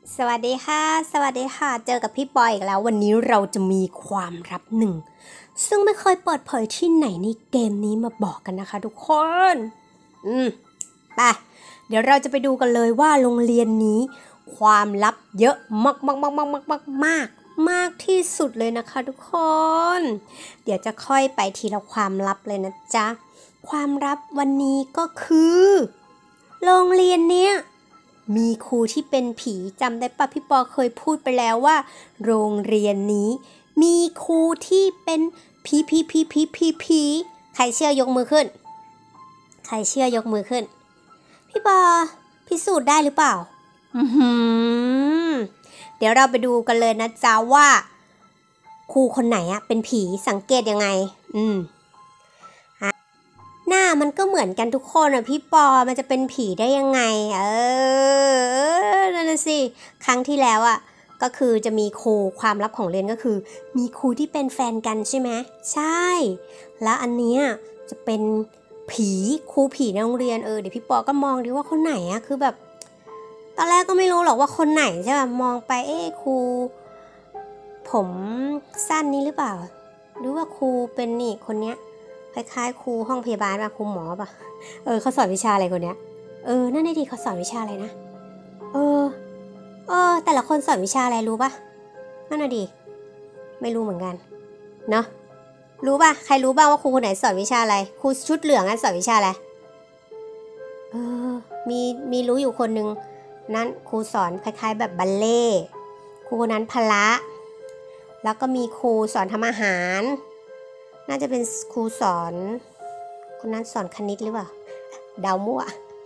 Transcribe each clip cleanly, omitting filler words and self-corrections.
สวัสดีค่ะสวัสดีค่ะเจอกับพี่ปอยอีกแล้ววันนี้เราจะมีความลับหนึ่งซึ่งไม่เคยเปิดเผยที่ไหนในเกมนี้มาบอกกันนะคะทุกคนไปเดี๋ยวเราจะไปดูกันเลยว่าโรงเรียนนี้ความลับเยอะมากที่สุดเลยนะคะทุกคนเดี๋ยวจะค่อยไปทีละความลับเลยนะจ๊ะความลับวันนี้ก็คือโรงเรียนเนี้ยมีครูที่เป็นผีจำได้ปะพี่ปอเคยพูดไปแล้วว่าโรงเรียนนี้มีครูที่เป็นผีใครเชื่อยกมือขึ้นใครเชื่อยกมือขึ้นพี่ปอพิสูจน์ได้หรือเปล่าเดี๋ยวเราไปดูกันเลยนะจ๊ะว่าครูคนไหนอะเป็นผีสังเกตยังไงหน้ามันก็เหมือนกันทุกคนอ่ะพี่ปอมันจะเป็นผีได้ยังไงนั่นน่ะสิครั้งที่แล้วอ่ะก็คือจะมีครูความลับของเรียนก็คือมีครูที่เป็นแฟนกันใช่ไหมใช่แล้วอันเนี้ยจะเป็นผีครูผีในโรงเรียนเดี๋ยวพี่ปอก็มองดิว่าคนไหนอ่ะคือแบบตอนแรกก็ไม่รู้หรอกว่าคนไหนใช่ป่ะมองไปครูผมสั้นนี่หรือเปล่าหรือว่าครูเป็นนี่คนเนี้ยคล้ายๆครูห้องพยาบาลป่ะครูหมอป่ะเขาสอนวิชาอะไรคนเนี้ยนั่นได้ดีเขาสอนวิชาอะไรนะแต่ละคนสอนวิชาอะไรรู้ป่ะนั่นน่ะดิไม่รู้เหมือนกันเนาะรู้ป่ะใครรู้บ้างว่าครูคนไหนสอนวิชาอะไรครูชุดเหลืองสอนวิชาอะไรมีรู้อยู่คนนึงนั้นครูสอนคล้ายๆแบบบัลเล่ครูคนนั้นพละแล้วก็มีครูสอนทำอาหารน่าจะเป็นครูสอนคนนั้นสอนคณิตหรือเปล่าเดามั่ว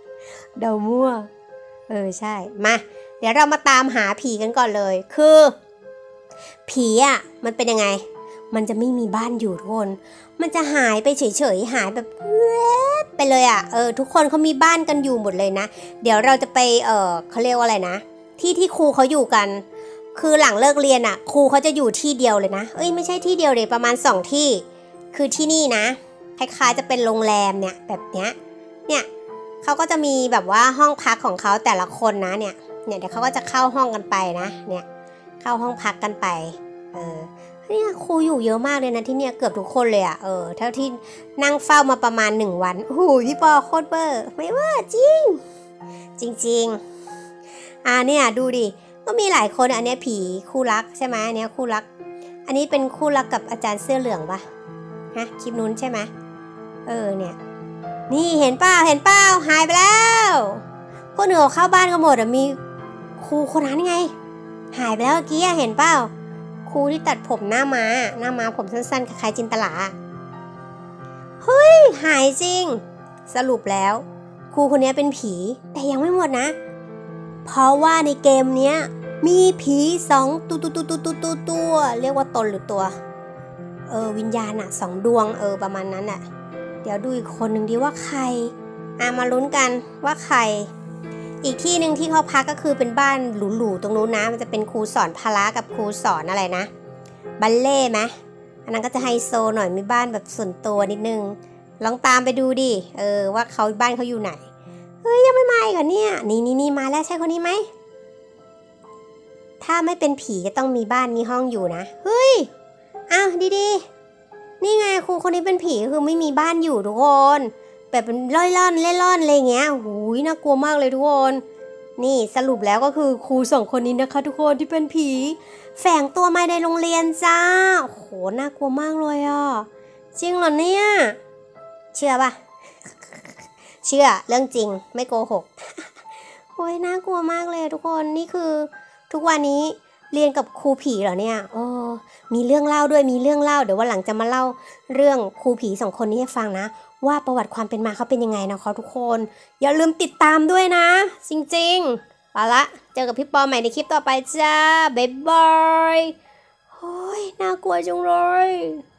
ใช่มาเดี๋ยวเรามาตามหาผีกันก่อนเลยคือผีอ่ะมันเป็นยังไงมันจะไม่มีบ้านอยู่ทุกคนมันจะหายไปเฉยๆหายแบบไปเลยอ่ะทุกคนเขามีบ้านกันอยู่หมดเลยนะเดี๋ยวเราจะไปเขาเรียกว่าอะไรนะที่ครูเขาอยู่กันคือหลังเลิกเรียนอ่ะครูเขาจะอยู่ที่เดียวเลยนะไม่ใช่ที่เดียวเลยประมาณ2ที่คือที่นี่นะคล้ายๆจะเป็นโรงแรมเนี่ยแบบเนี้ยเนี่ยเขาก็จะมีแบบว่าห้องพักของเขาแต่ละคนนะเนี่ยเดี๋ยวเขาก็จะเข้าห้องกันไปนะเนี่ยเข้าห้องพักกันไปเนี่ยครูอยู่เยอะมากเลยนะที่เนี่ยเกือบทุกคนเลยอ่ะเท่าที่นั่งเฝ้ามาประมาณ1 วันโอ้โหพี่ปอโคตรเบอร์ไม่ว่าจริงเนี่ยดูดิก็มีหลายคนอันนี้ผีคู่รักใช่ไหมอันนี้คู่รักอันนี้เป็นคู่รักกับอาจารย์เสื้อเหลืองปะฮะคลิปนู้นใช่ไหมเนี่ยนี่เห็นเปล่าหายไปแล้วคนอื่นเข้าบ้านกันหมดมีครูคนนั้นไงหายไปแล้วเมื่อกี้เห็นเปล่าครูที่ตัดผมหน้าม้าผมสั้นๆคล้ายๆจินตลาเฮ้ยหายจริงสรุปแล้วครูคนนี้เป็นผีแต่ยังไม่หมดนะเพราะว่าในเกมเนี้ยมีผี2ตัวเรียกว่าตนหรือตัววิญญาณ2 ดวงประมาณนั้นเดี๋ยวดูอีกคนหนึ่งดีว่าใครมาลุ้นกันว่าใครอีกที่หนึ่งที่เขาพักก็คือเป็นบ้านหรูๆตรงนู้นนะมันจะเป็นครูสอนพละกับครูสอนอะไรนะบัลเล่ไหมอันนั้นก็จะไฮโซหน่อยมีบ้านแบบส่วนตัวนิดนึงลองตามไปดูดิว่าเขาบ้านเขาอยู่ไหนยังไม่มาอีกเหรอเนี่ยนี่มาแล้วใช่คนนี้ไหมถ้าไม่เป็นผีก็ต้องมีบ้านมีห้องอยู่นะดีนี่ไงครูคนนี้เป็นผีคือไม่มีบ้านอยู่ทุกคนแบบเป็นเล่ร่อนอะไรเงี้ยหูยน่ากลัวมากเลยทุกคนนี่สรุปแล้วก็คือครู2 คนนี้นะคะทุกคนที่เป็นผีแฝงตัวมาในโรงเรียนจ้าโอ้โหน่ากลัวมากเลยจริงเหรอเนี่ยเชื่อปะเชื่อเรื่องจริงไม่โกหกโอ้ยน่ากลัวมากเลยทุกคนนี่คือทุกวันนี้เรียนกับครูผีเหรอเนี่ยมีเรื่องเล่าด้วยมีเรื่องเล่าเดี๋ยววันหลังจะมาเล่าเรื่องครูผี2 คนนี้ให้ฟังนะว่าประวัติความเป็นมาเขาเป็นยังไงนะคะทุกคนอย่าลืมติดตามด้วยนะจริงๆเอาละเจอกับพี่ปอใหม่ในคลิปต่อไปจ้าบ๊ายบายโอ้ยน่ากลัวจังเลย